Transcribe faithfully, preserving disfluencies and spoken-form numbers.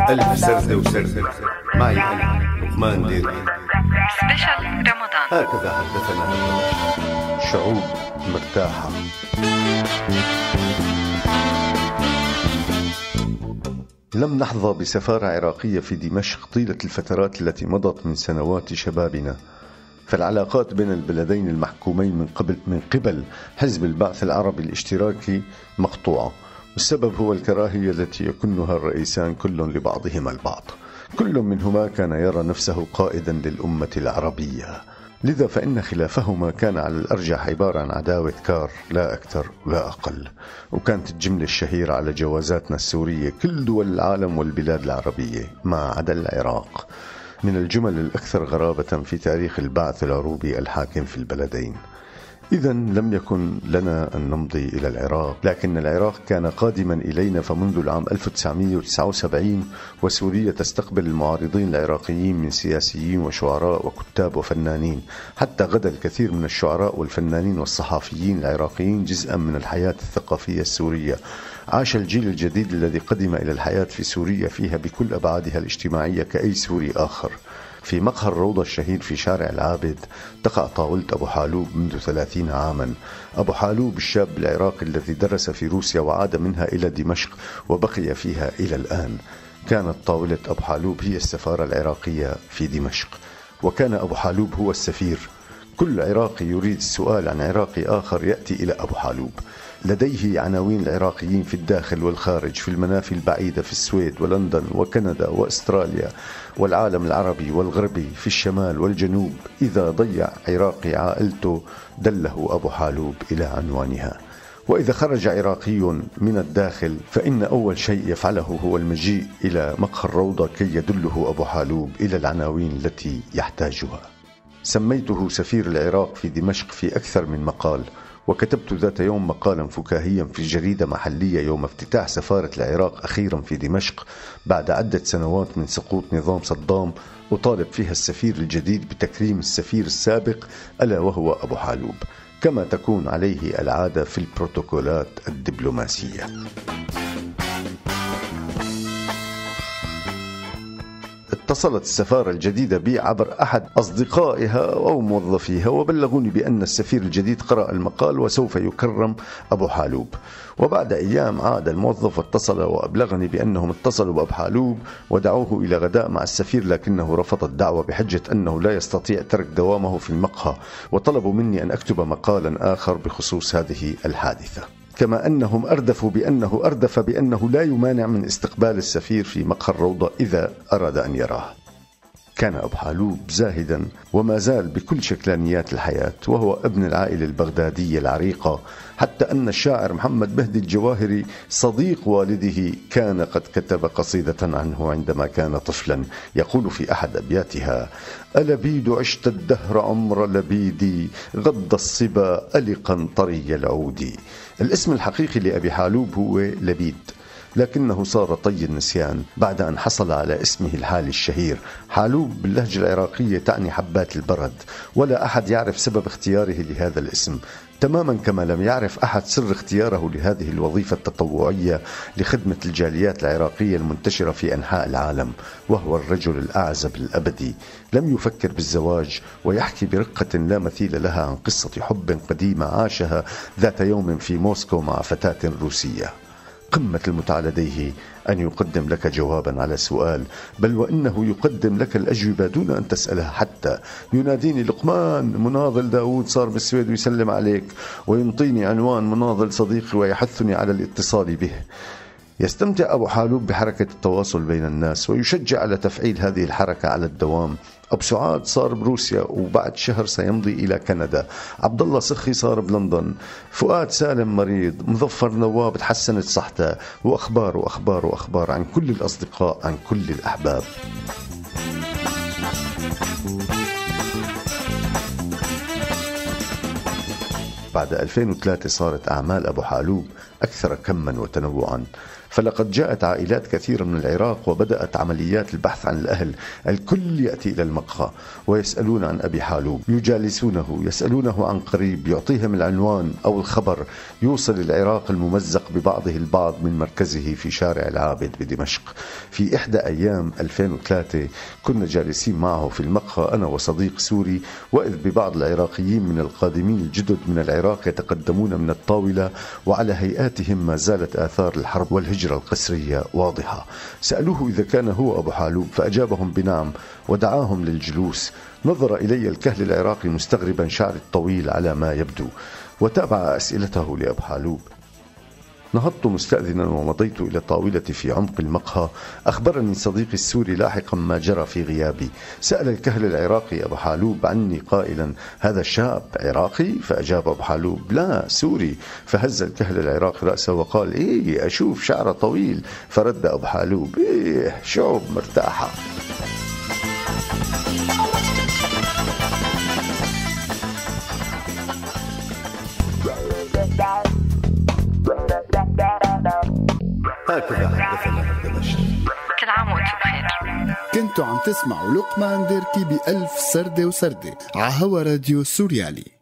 ألف سردة وسردة معي أنا لقمان ديري. سبيشال رمضان. هكذا حدثنا شعوب مرتاحة. لم نحظى بسفارة عراقية في دمشق طيلة الفترات التي مضت من سنوات شبابنا، فالعلاقات بين البلدين المحكومين من قبل من قبل حزب البعث العربي الاشتراكي مقطوعة، والسبب هو الكراهية التي يكنها الرئيسان كل لبعضهما البعض. كل منهما كان يرى نفسه قائدا للأمة العربية، لذا فإن خلافهما كان على الأرجح عبارة عن عداوة كار لا أكثر ولا أقل. وكانت الجملة الشهيرة على جوازاتنا السورية كل دول العالم والبلاد العربية ما عدا العراق من الجمل الأكثر غرابة في تاريخ البعث العروبي الحاكم في البلدين. إذن لم يكن لنا أن نمضي إلى العراق، لكن العراق كان قادما إلينا. فمنذ العام ألف وتسعمئة وتسعة وسبعين وسوريا تستقبل المعارضين العراقيين من سياسيين وشعراء وكتاب وفنانين، حتى غدا الكثير من الشعراء والفنانين والصحافيين العراقيين جزءا من الحياة الثقافية السورية. عاش الجيل الجديد الذي قدم إلى الحياة في سوريا فيها بكل أبعادها الاجتماعية كأي سوري آخر. في مقهى الروضة الشهير في شارع العابد تقع طاولة أبو حالوب منذ ثلاثين عاما. أبو حالوب الشاب العراقي الذي درس في روسيا وعاد منها إلى دمشق وبقي فيها إلى الآن. كانت طاولة أبو حالوب هي السفارة العراقية في دمشق، وكان أبو حالوب هو السفير. كل عراقي يريد السؤال عن عراقي آخر يأتي إلى أبو حالوب. لديه عناوين العراقيين في الداخل والخارج، في المنافي البعيدة، في السويد ولندن وكندا وأستراليا والعالم العربي والغربي، في الشمال والجنوب. إذا ضيع عراقي عائلته دله أبو حالوب إلى عنوانها. وإذا خرج عراقي من الداخل فإن أول شيء يفعله هو المجيء إلى مقهى الروضة كي يدله أبو حالوب إلى العناوين التي يحتاجها. سميته سفير العراق في دمشق في أكثر من مقال، وكتبت ذات يوم مقالا فكاهيا في جريدة محلية يوم افتتاح سفارة العراق أخيرا في دمشق بعد عدة سنوات من سقوط نظام صدام، أطالب فيها السفير الجديد بتكريم السفير السابق ألا وهو أبو حالوب، كما تكون عليه العادة في البروتوكولات الدبلوماسية. اتصلت السفارة الجديدة بي عبر أحد أصدقائها أو موظفيها، وبلغوني بأن السفير الجديد قرأ المقال وسوف يكرم أبو حالوب. وبعد أيام عاد الموظف واتصل وأبلغني بأنهم اتصلوا بأبو حالوب ودعوه إلى غداء مع السفير، لكنه رفض الدعوة بحجة أنه لا يستطيع ترك دوامه في المقهى، وطلبوا مني أن أكتب مقالا آخر بخصوص هذه الحادثة. كما أنهم أردفوا بأنه أردف بأنه لا يمانع من استقبال السفير في مقهى الروضة إذا أراد أن يراه. كان أبو حالوب زاهدا وما زال بكل شكلانيات الحياة، وهو ابن العائلة البغدادية العريقة، حتى أن الشاعر محمد بهدي الجواهري صديق والده كان قد كتب قصيدة عنه عندما كان طفلا، يقول في أحد أبياتها: ألبيد عشت الدهر عمر لبيدي، غض الصبا ألقا طري العود. الاسم الحقيقي لأبي حالوب هو لبيد، لكنه صار طي النسيان بعد أن حصل على اسمه الحالي الشهير. حالوب باللهجة العراقية تعني حبات البرد، ولا أحد يعرف سبب اختياره لهذا الاسم، تماما كما لم يعرف أحد سر اختياره لهذه الوظيفة التطوعية لخدمة الجاليات العراقية المنتشرة في أنحاء العالم. وهو الرجل الأعزب الأبدي، لم يفكر بالزواج، ويحكي برقة لا مثيل لها عن قصة حب قديمة عاشها ذات يوم في موسكو مع فتاة روسية. قمة المتعة لديه أن يقدم لك جوابا على سؤال، بل وإنه يقدم لك الأجوبة دون أن تسألها حتى. يناديني: لقمان، مناضل داود صار بالسويد ويسلم عليك، وينطيني عنوان مناضل صديقي ويحثني على الاتصال به. يستمتع أبو حالوب بحركة التواصل بين الناس ويشجع على تفعيل هذه الحركة على الدوام. أبو سعاد صار بروسيا وبعد شهر سيمضي إلى كندا. عبد الله سخي صار بلندن. فؤاد سالم مريض. مظفر نواب تحسنت صحته. وأخبار وأخبار وأخبار عن كل الأصدقاء، عن كل الأحباب. بعد ألفين وثلاثة صارت أعمال أبو حالوب أكثر كما وتنوعا، فلقد جاءت عائلات كثيرة من العراق وبدأت عمليات البحث عن الأهل. الكل يأتي إلى المقهى ويسألون عن أبي حالوب، يجالسونه، يسألونه عن قريب، يعطيهم العنوان أو الخبر. يوصل العراق الممزق ببعضه البعض من مركزه في شارع العابد بدمشق. في إحدى أيام ألفين وثلاثة كنا جالسين معه في المقهى أنا وصديق سوري، وإذ ببعض العراقيين من القادمين الجدد من العراق يتقدمون من الطاولة، وعلى هيئاتهم ما زالت آثار الحرب والهجرة القسرية واضحة. سألوه إذا كان هو أبو حالوب، فأجابهم بنعم ودعاهم للجلوس. نظر إلي الكهل العراقي مستغربا شعري الطويل على ما يبدو، وتابع أسئلته لأبو حالوب. نهضت مستأذنا ومضيت إلى طاولتي في عمق المقهى. أخبرني صديقي السوري لاحقا ما جرى في غيابي. سأل الكهل العراقي أبو حالوب عني قائلا: هذا الشاب عراقي؟ فأجاب أبو حالوب: لا، سوري. فهز الكهل العراقي رأسه وقال: إيه، أشوف شعره طويل. فرد أبو حالوب: إيه، شعوب مرتاحة. هكذا حدثنا دمشق. كل عام وانتم بخير. كنتوا عم تسمعوا لقمان ديركي بألف سردة وسردة على هوا راديو سوريالي.